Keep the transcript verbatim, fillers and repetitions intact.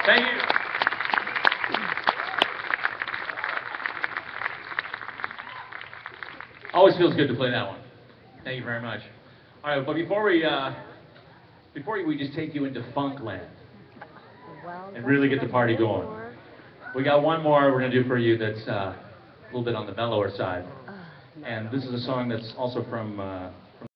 Thank you. Always feels good to play that one. Thank you very much. All right, but before we uh, before we just take you into Funkland and really get the party going, we got one more we're gonna do for you that's uh, a little bit on the mellower side, and this is a song that's also from. Uh,